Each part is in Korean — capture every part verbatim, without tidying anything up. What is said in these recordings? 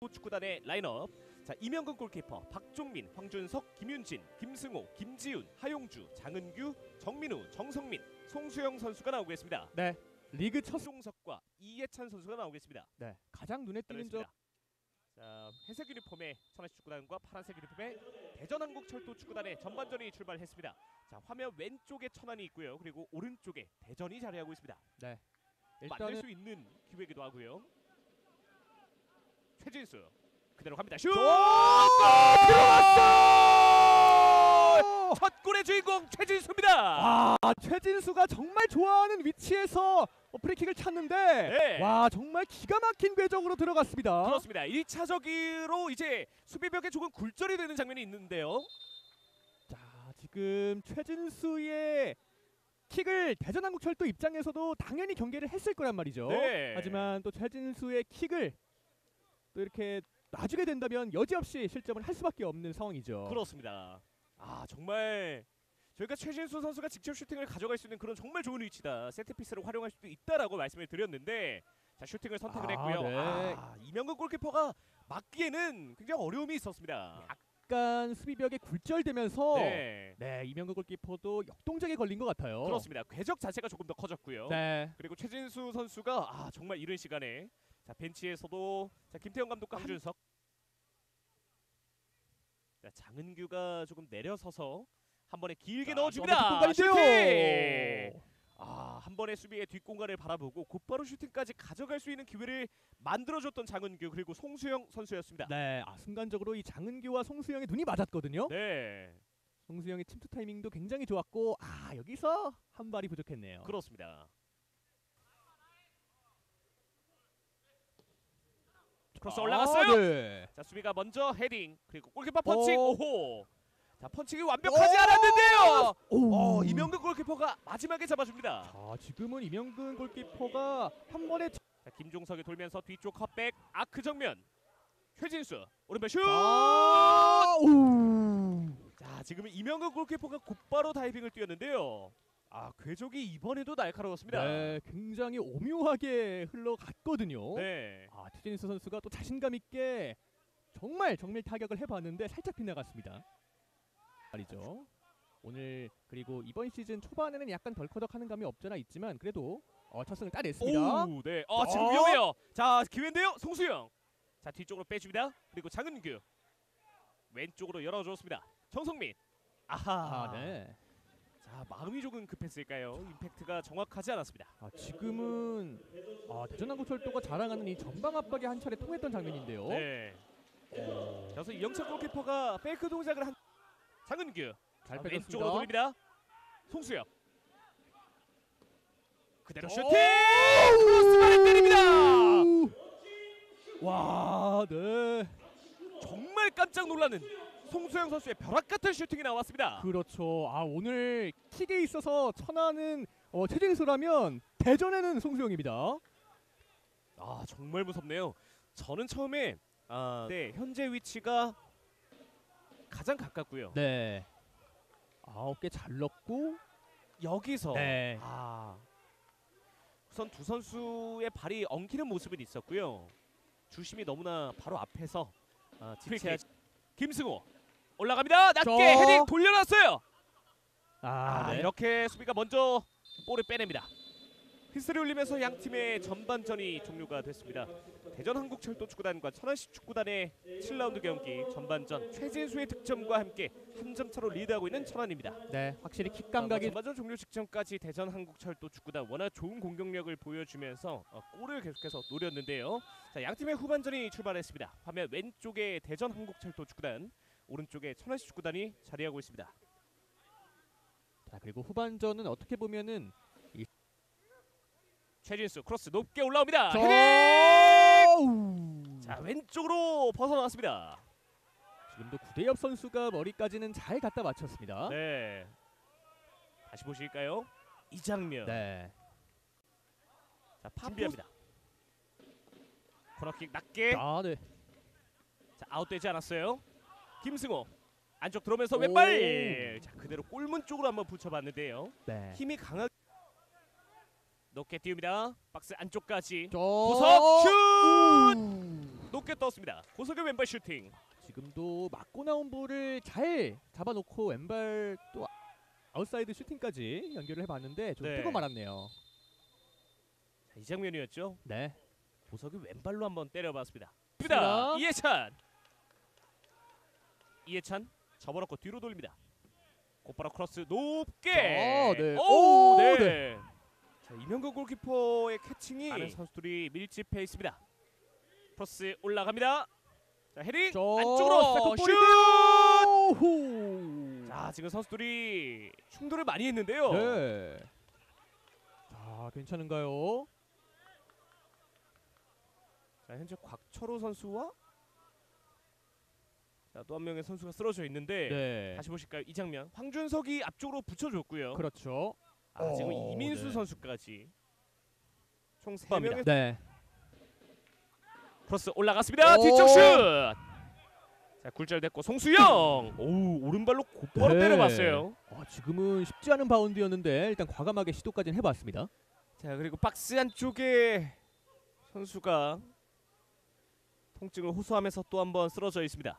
축구단의 라인업. 자, 이명근 골키퍼, 박종민, 황준석, 김윤진, 김승호, 김지훈, 하용주, 장은규, 정민우, 정성민, 송수영 선수가 나오겠습니다. 네, 리그 첫 송석과 이예찬 선수가 나오겠습니다. 네, 가장 눈에 띄는 점. 자, 회색 유니폼의 천안시 축구단과 파란색 유니폼의 대전한국철도 축구단의 전반전이 출발했습니다. 자, 화면 왼쪽에 천안이 있고요. 그리고 오른쪽에 대전이 자리하고 있습니다. 네, 만들 일단은 수 있는 기회이기도 하고요. 최진수 그대로 갑니다. 슛! 들어갔어! 첫 골의 주인공 최진수입니다. 아, 최진수가 정말 좋아하는 위치에서 프리킥을 찾는데 네. 와, 정말 기가 막힌 궤적으로 들어갔습니다. 그렇습니다. 일 차적으로 이제 수비벽에 조금 굴절이 되는 장면이 있는데요. 자, 지금 최진수의 킥을 대전한국철도 입장에서도 당연히 경계를 했을 거란 말이죠. 네. 하지만 또 최진수의 킥을 또 이렇게 놔주게 된다면 여지없이 실점을 할 수밖에 없는 상황이죠. 그렇습니다. 아, 정말 저희가 최진수 선수가 직접 슈팅을 가져갈 수 있는 그런 정말 좋은 위치다. 세트피스를 활용할 수도 있다라고 말씀을 드렸는데, 자, 슈팅을 선택을 아, 했고요. 네. 아, 이명근 골키퍼가 막기에는 굉장히 어려움이 있었습니다. 약간 수비벽에 굴절되면서 네. 네, 이명근 골키퍼도 역동적에 걸린 것 같아요. 그렇습니다. 궤적 자체가 조금 더 커졌고요. 네. 그리고 최진수 선수가 아, 정말 이른 시간에 자, 벤치에서도 자, 김태형 감독과 한준석, 자, 장은규가 조금 내려서서 한 번에 길게 자, 넣어줍니다. 슈팅! 슈팅! 아, 한 번의 수비의 뒷공간을 바라보고 곧바로 슈팅까지 가져갈 수 있는 기회를 만들어줬던 장은규 그리고 송수영 선수였습니다. 네, 아, 순간적으로 이 장은규와 송수영의 눈이 맞았거든요. 네, 송수영의 침투 타이밍도 굉장히 좋았고, 아, 여기서 한 발이 부족했네요. 그렇습니다. 크로스 아, 올라갔어요. 네. 자, 수비가 먼저 헤딩 그리고 골키퍼 펀칭. 오. 오호. 자, 펀칭이 완벽하지 않았는데요. 오. 어, 이명근 골키퍼가 마지막에 잡아줍니다. 자, 지금은 이명근 골키퍼가 한 번에 자, 김종석이 돌면서 뒤쪽 컷백 아크 정면. 최진수 오른발 슛. 아, 오. 자, 지금은 이명근 골키퍼가 곧바로 다이빙을 뛰었는데요. 아, 궤적이 이번에도 날카로웠습니다. 네, 굉장히 오묘하게 흘러갔거든요. 네. 아, 최진수 선수가 또 자신감 있게 정말 정밀 타격을 해봤는데 살짝 빗나갔습니다. 말이죠. 오늘 그리고 이번 시즌 초반에는 약간 덜커덕하는 감이 없잖아 있지만 그래도 어, 첫 승을 따냈습니다. 오, 네. 아, 지금 어? 위험해요. 자, 기회인데요. 송수영. 자, 뒤쪽으로 빼줍니다. 그리고 장은규 왼쪽으로 열어줬습니다. 정성민. 아하. 아, 네. 자, 마음이 조금 급했을까요? 임팩트가 정확하지 않았습니다. 아, 지금은 아, 대전한국철도가 자랑하는 이 전방 압박이 한 차례 통했던 장면인데요. 네. 그래서 이영찬 골키퍼가 페이크 동작을 한 장은규. 잘 자, 빼줬습니다. 왼쪽으로 돌립니다. 송수영. 그대로 오! 슈팅! 크로스바를 때립니다. 와, 네. 정말 깜짝 놀라는 송수영 선수의 벼락 같은 슈팅이 나왔습니다. 그렇죠. 아, 오늘 킥에 있어서 천안은 어, 최진수라면 대전에는 송수영입니다. 아, 정말 무섭네요. 저는 처음에 아, 네, 현재 위치가 가장 가깝고요. 네. 아홉 개 잘 넣고 여기서 네. 아, 우선 두 선수의 발이 엉키는 모습은 있었고요. 주심이 너무나 바로 앞에서 아, 지체하 김승호 올라갑니다. 낮게 저... 헤딩 돌려놨어요. 아, 아, 네. 이렇게 수비가 먼저 볼을 빼냅니다. 휘슬을 울리면서 양 팀의 전반전이 종료가 됐습니다. 대전한국철도 축구단과 천안시 축구단의 칠 라운드 경기 전반전 최진수의 득점과 함께 한 점 차로 리드하고 있는 천안입니다. 네, 확실히 킥 어, 감각이 전반전 종료 직전까지 대전한국철도 축구단 워낙 좋은 공격력을 보여주면서 어, 골을 계속해서 노렸는데요. 자, 양 팀의 후반전이 출발했습니다. 화면 왼쪽에 대전한국철도 축구단, 오른쪽에 천안시 축구단이 자리하고 있습니다. 자, 그리고 후반전은 어떻게 보면은 이 최진수 크로스 높게 올라옵니다. 저... 헤딩! 자, 왼쪽으로 벗어나왔습니다. 지금도 구대엽 선수가 머리까지는 잘 갖다 맞췄습니다. 네. 다시 보실까요? 이 장면. 네. 자, 준비합니다. 코너킥 낮게. 아, 네. 자, 아웃되지 않았어요. 김승호 안쪽 들어오면서 왼발. 자, 그대로 골문 쪽으로 한번 붙여봤는데요. 네. 힘이 강하게 높게 띄웁니다. 박스 안쪽까지. 저... 구석 슛! 높게 떴습니다. 고석의 왼발 슈팅. 지금도 맞고 나온 볼을 잘 잡아놓고 왼발 또 아웃사이드 슈팅까지 연결을 해봤는데 좀 네. 뜨고 말았네요. 자, 이 장면이었죠. 네. 보석이 왼발로 한번 때려봤습니다. 좋습니다. 이해찬. 이해찬 접어놓고 뒤로 돌립니다. 곧바로 크로스 높게. 아, 네. 오, 오, 네. 네. 자, 이명근 골키퍼의 캐칭이 많은 선수들이 밀집해 있습니다. 크로스 올라갑니다. 자, 헤딩 저 안쪽으로 슛. 오호. 자, 지금 선수들이 충돌을 많이 했는데요. 네. 자, 괜찮은가요? 자, 현재 곽철호 선수와 자, 또 한 명의 선수가 쓰러져 있는데 네. 다시 보실까요? 이 장면. 황준석이 앞쪽으로 붙여줬고요. 그렇죠. 아, 지금 오, 이민수 네. 선수까지 총 세 명의 네. 크로스 올라갔습니다. 오. 뒤쪽 슛. 자, 굴절됐고 송수영. 오, 오른발로 곧바로 네. 때려봤어요. 아, 지금은 쉽지 않은 바운드였는데 일단 과감하게 시도까지는 해봤습니다. 자, 그리고 박스 안쪽에 선수가 통증을 호소하면서 또 한 번 쓰러져 있습니다.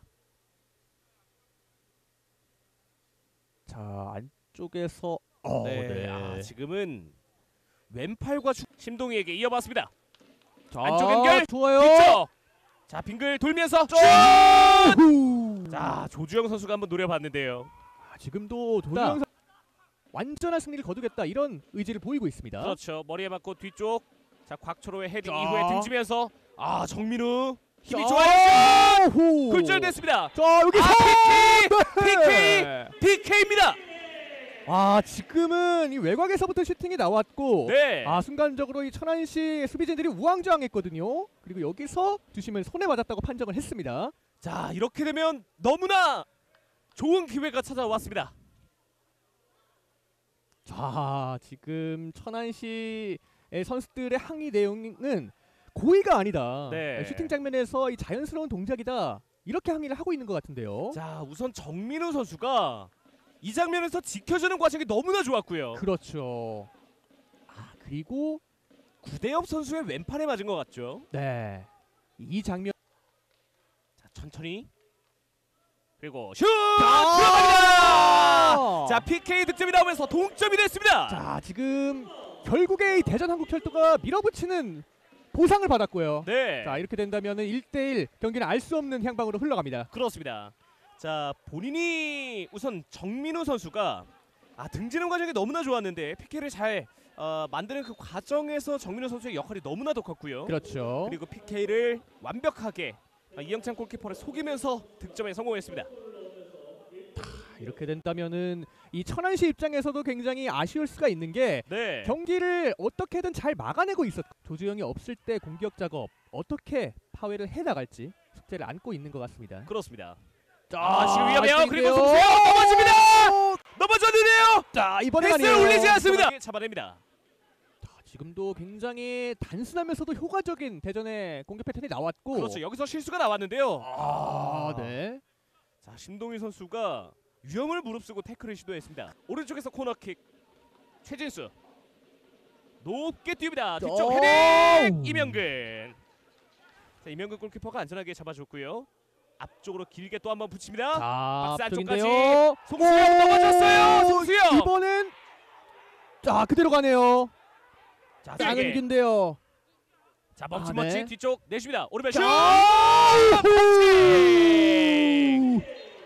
자, 안쪽에서 어, 네. 네. 아, 지금은 왼팔과 주... 심동희에게 이어봤습니다. 자, 안쪽 연결. 좋아요. 뒤쪽. 자, 빙글 돌면서 슛! 후. 자, 조주영 선수가 한번 노려봤는데요. 아, 지금도 도주영 선 완전한 승리를 거두겠다 이런 의지를 보이고 있습니다. 그렇죠. 머리에 맞고 뒤쪽. 자, 곽철호의 헤딩 자. 이후에 등지면서 아, 정민우 힘이 자, 좋아요. 후. 굴절됐습니다. 자, 여기서 아, 피케이! 네. 피케이입니다. 아, 지금은 이 외곽에서부터 슈팅이 나왔고 네. 아, 순간적으로 이 천안시 수비진들이 우왕좌왕했거든요. 그리고 여기서 주심은 손에 맞았다고 판정을 했습니다. 자, 이렇게 되면 너무나 좋은 기회가 찾아왔습니다. 자, 지금 천안시의 선수들의 항의 내용은 고의가 아니다. 네. 슈팅 장면에서 이 자연스러운 동작이다. 이렇게 항의를 하고 있는 것 같은데요. 자, 우선 정민우 선수가 이 장면에서 지켜주는 과정이 너무나 좋았고요. 그렇죠. 아, 그리고 구대엽 선수의 왼팔에 맞은 것 같죠. 네, 이 장면. 자, 천천히. 그리고 슛! 자! 들어갑니다. 자, 피케이 득점이 나오면서 동점이 됐습니다. 자, 지금 결국에 이 대전 한국철도가 밀어붙이는 보상을 받았고요. 네. 자, 이렇게 된다면은 일 대 일 경기는 알 수 없는 향방으로 흘러갑니다. 그렇습니다. 자, 본인이 우선 정민우 선수가 아, 등지는 과정이 너무나 좋았는데 피케이를 잘 어, 만드는 그 과정에서 정민우 선수의 역할이 너무나도 컸고요. 그렇죠. 그리고 피케이를 완벽하게 아, 이영찬 골키퍼를 속이면서 득점에 성공했습니다. 이렇게 된다면은 이 천안시 입장에서도 굉장히 아쉬울 수가 있는 게 네. 경기를 어떻게든 잘 막아내고 있었. 조주영이 없을 때 공격 작업 어떻게 파괴를 해 나갈지 숙제를 안고 있는 것 같습니다. 그렇습니다. 자, 아, 지금 위험해요. 그리고 이때인데요. 송수영 넘어집니다. 넘어졌는데요. 자, 이번엔 패스를 아니에요. 올리지 않습니다. 잡아냅니다. 자, 지금도 굉장히 단순하면서도 효과적인 대전의 공격 패턴이 나왔고. 그렇죠. 여기서 실수가 나왔는데요. 아, 네. 자, 심동희 선수가 위험을 무릅쓰고 태클을 시도했습니다. 오른쪽에서 코너킥. 최진수 높게 뜁니다. 뒤쪽 오! 헤딩 이명근. 자, 이명근 골키퍼가 안전하게 잡아줬고요. 앞쪽으로 길게 또 한번 붙입니다. 자, 박스 앞쪽인데요. 송수영 넘어졌어요. 송수영. 이번엔 자, 그대로 가네요. 자, 짱은 세게. 이긴데요. 자, 멋진 아, 멋진 네. 뒤쪽 내줍니다. 오른발 슛. 자! 펀칭!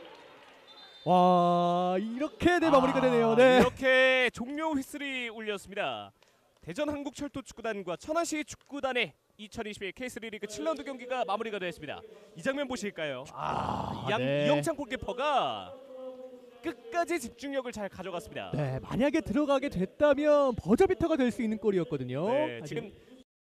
와, 이렇게 네, 마무리가 아, 되네요. 네. 이렇게 종료 휘슬이 울렸습니다. 대전 한국철도 축구단과 천안시 축구단의 이천이십일 케이쓰리 리그 칠 라운드 경기가 마무리가 되었습니다. 이 장면 보실까요? 아, 양, 네. 이영찬 골키퍼가 끝까지 집중력을 잘 가져갔습니다. 네, 만약에 들어가게 됐다면 버저비터가 될 수 있는 골이었거든요. 네, 하지만- 지금